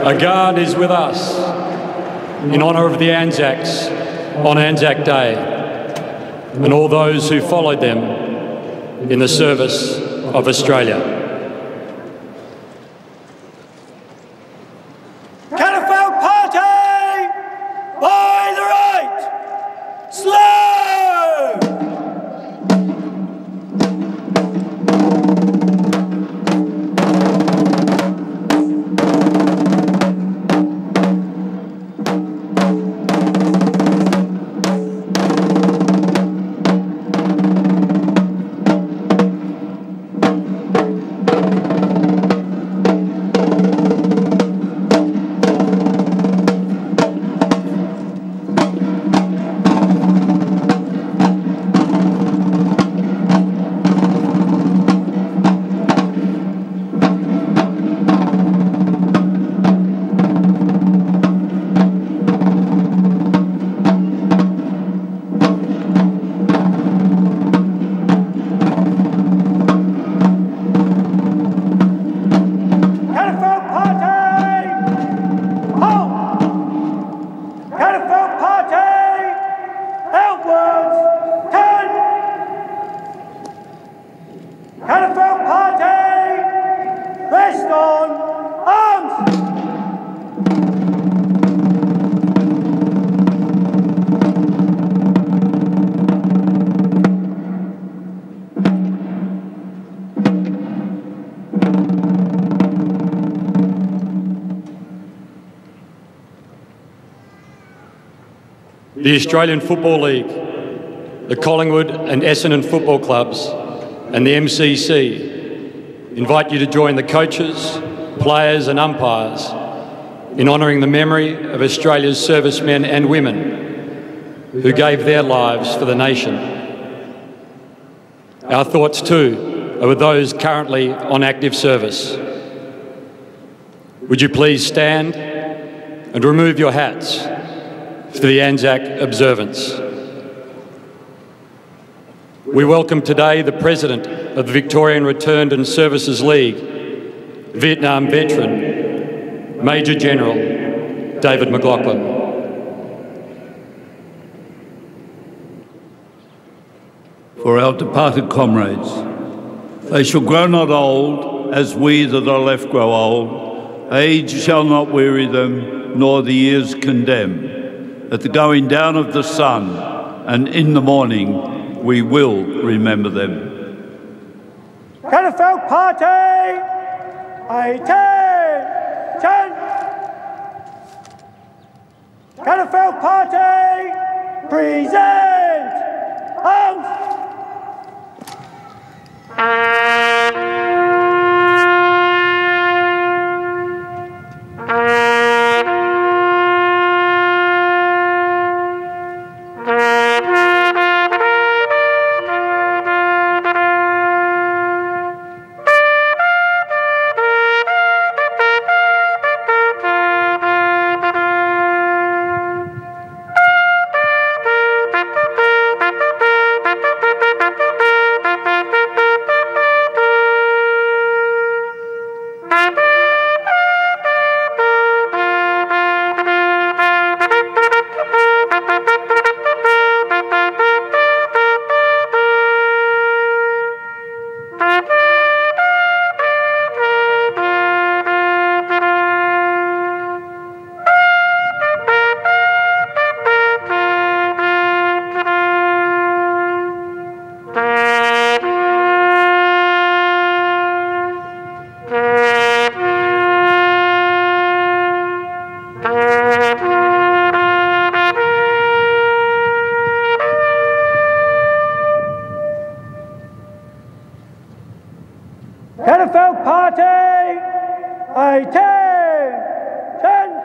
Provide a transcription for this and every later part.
A guard is with us in honour of the ANZACs on ANZAC Day and all those who followed them in the service of Australia. AFL party by the right, slow! AFL party, rest on arms! The Australian Football League, the Collingwood and Essendon football clubs and the MCG invite you to join the coaches, players and umpires in honouring the memory of Australia's servicemen and women who gave their lives for the nation. Our thoughts too are with those currently on active service. Would you please stand and remove your hats for the ANZAC observance. We welcome today the President of the Victorian Returned and Services League, Vietnam veteran, Major General David McLaughlin. For our departed comrades, they shall grow not old, as we that are left grow old. Age shall not weary them, nor the years condemn. At the going down of the sun and in the morning, we will remember them. AFL party, attention! AFL party, present arms! AFL party, attention!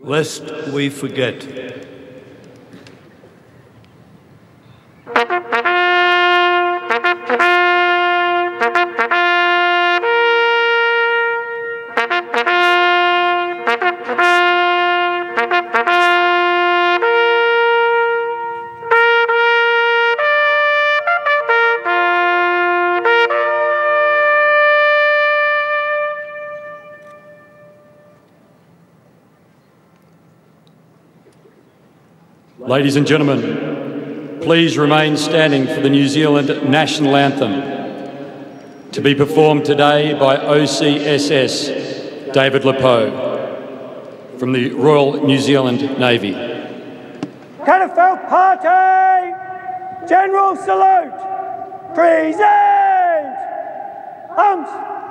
lest we forget. Ladies and gentlemen, please remain standing for the New Zealand National Anthem, to be performed today by OCSS David Lepeau from the Royal New Zealand Navy. Catafalque Party, General Salute, present, arms.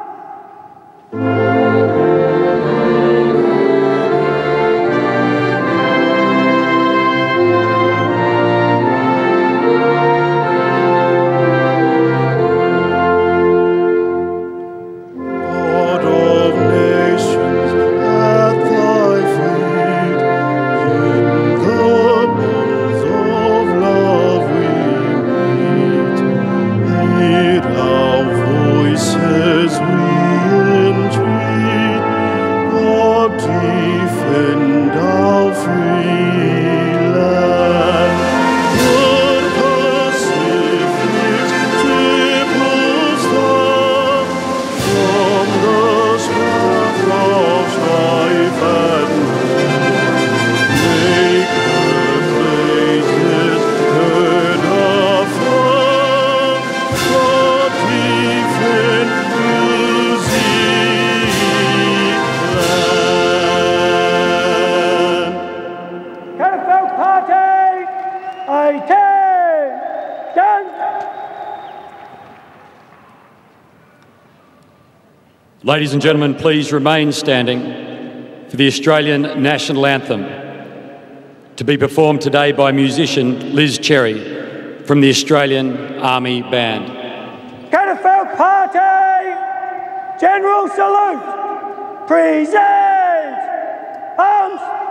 Ladies and gentlemen, please remain standing for the Australian National Anthem, to be performed today by musician Liz Cherry from the Australian Army Band. Catafalque Party, General Salute, present, arms.